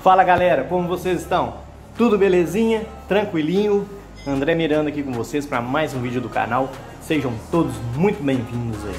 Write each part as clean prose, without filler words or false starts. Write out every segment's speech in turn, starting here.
Fala galera, como vocês estão? Tudo belezinha? Tranquilinho? André Miranda aqui com vocês para mais um vídeo do canal. Sejam todos muito bem-vindos aí.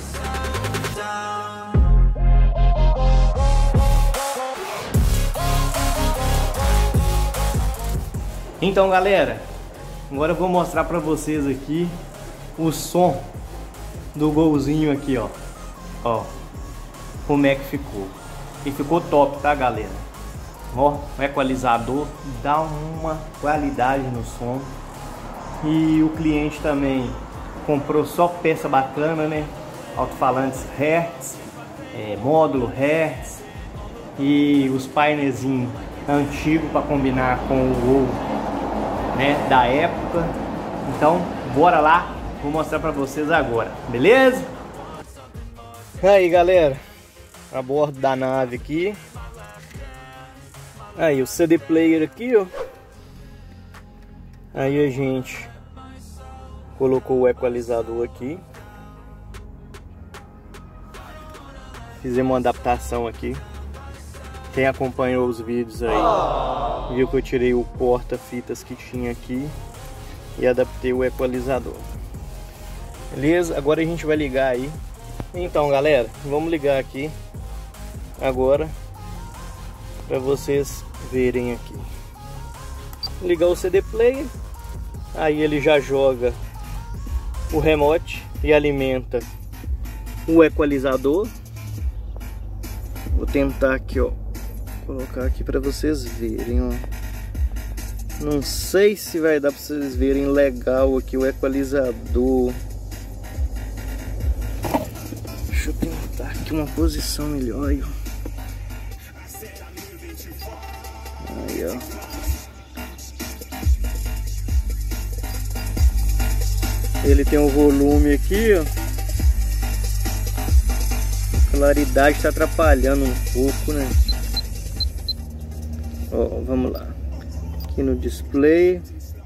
Então galera, agora eu vou mostrar para vocês aqui o som do golzinho aqui, ó, como é que ficou. E ficou top, tá galera? Ó, o equalizador dá uma qualidade no som. E o cliente também comprou só peça bacana, né? Alto-falantes Hertz, módulo Hertz e os painezinhos antigos para combinar com o Gol, né, da época. Então, bora lá, vou mostrar para vocês agora, beleza? Aí galera, a bordo da nave aqui. Aí o CD player aqui, ó. Aí a gente colocou o equalizador aqui. Fizemos uma adaptação aqui. Quem acompanhou os vídeos aí viu que eu tirei o porta-fitas que tinha aqui e adaptei o equalizador. Beleza? Agora a gente vai ligar aí. Então galera, vamos ligar aqui agora para vocês verem aqui. Ligar o CD player, aí ele já joga o remote e alimenta o equalizador. Vou tentar aqui, ó, colocar aqui para vocês verem, ó. Não sei se vai dar para vocês verem legal aqui o equalizador. Deixa eu tentar aqui uma posição melhor aí, ó. Aí, ó. Ele tem um volume aqui, ó. A claridade está atrapalhando um pouco, né? Ó, vamos lá. Aqui no display.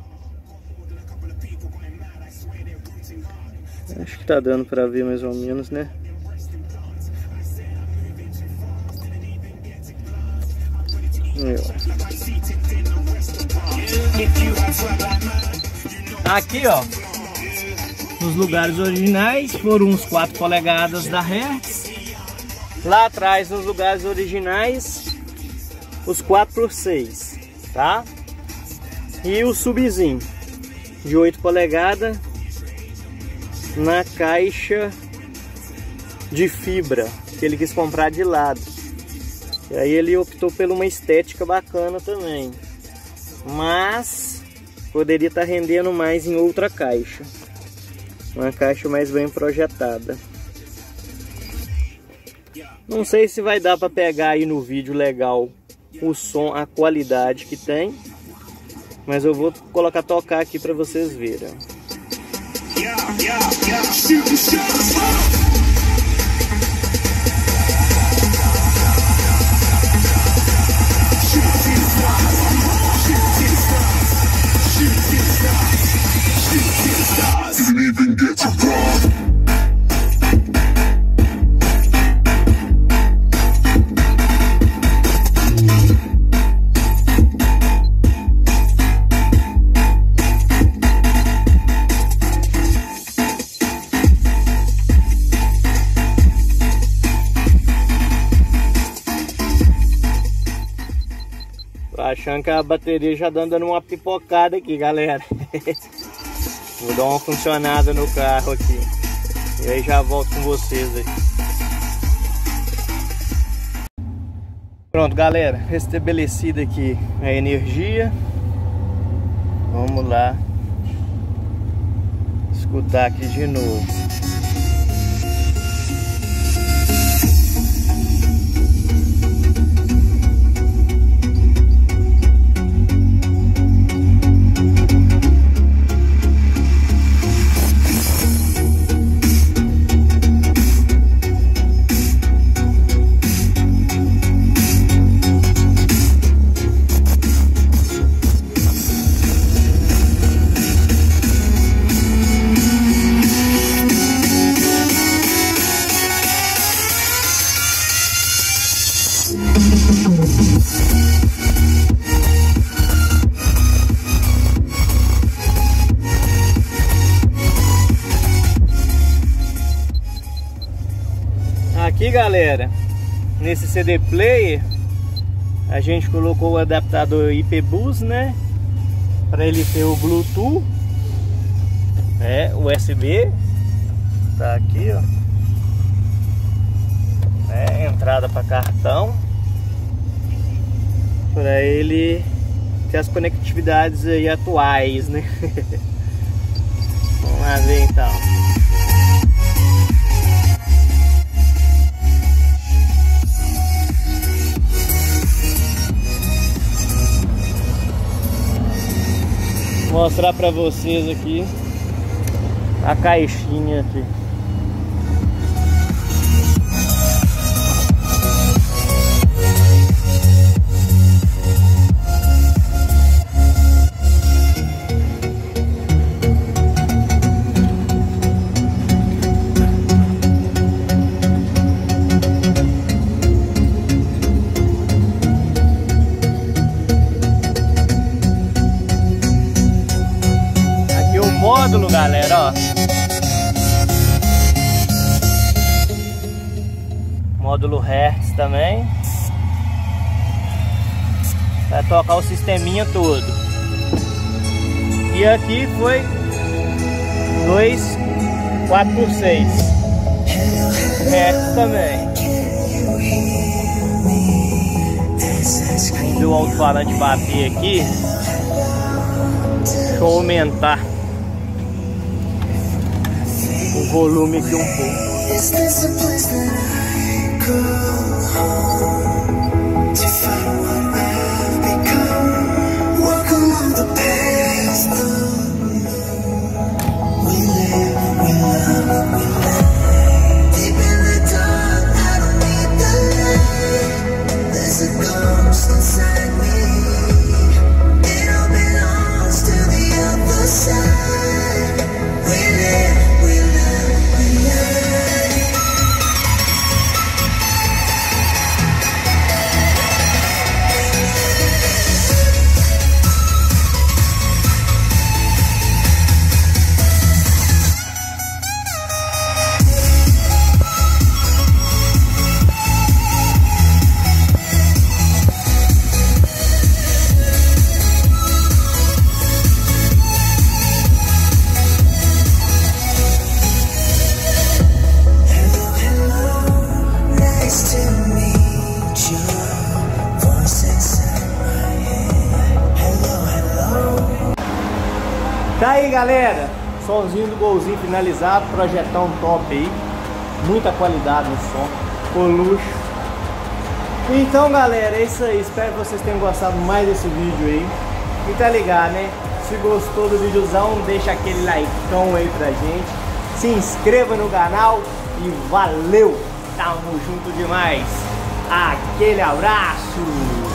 Acho que tá dando para ver mais ou menos, né? Aqui, ó, nos lugares originais foram uns 4 polegadas da Hertz. Lá atrás, nos lugares originais, os 4x6, tá? E o subzinho de 8 polegadas na caixa de fibra que ele quis comprar de lado. E aí ele optou por uma estética bacana também, mas poderia estar rendendo mais em outra caixa, uma caixa mais bem projetada. Não sei se vai dar para pegar aí no vídeo legal o som, a qualidade que tem, mas eu vou colocar tocar aqui para vocês verem. Tô achando que a bateria já dando uma pipocada aqui, galera. Vou dar uma funcionada no carro aqui e aí já volto com vocês aí. Pronto galera, restabelecida aqui a energia. Vamos lá escutar aqui de novo. galera, nesse CD player a gente colocou o adaptador IP Bus, né, para ele ter o Bluetooth, USB, tá aqui, ó, entrada para cartão, para ele ter as conectividades aí atuais, né? Vamos lá ver então. Vou mostrar para vocês aqui a caixinha aqui. Módulo, galera, ó. Módulo Hertz também. Vai tocar o sisteminha todo. E aqui foi 4x6 Hertz também. Vamos ver o alto-falante bater aqui. Deixa eu aumentar o volume aqui um pouco. Tá aí, galera, somzinho do Golzinho finalizado, projetão top aí, muita qualidade no som, com luxo. Então, galera, é isso aí, espero que vocês tenham gostado mais desse vídeo aí. E tá ligado, né? Se gostou do videozão, deixa aquele likeão aí pra gente, se inscreva no canal e valeu! Tamo junto demais, aquele abraço!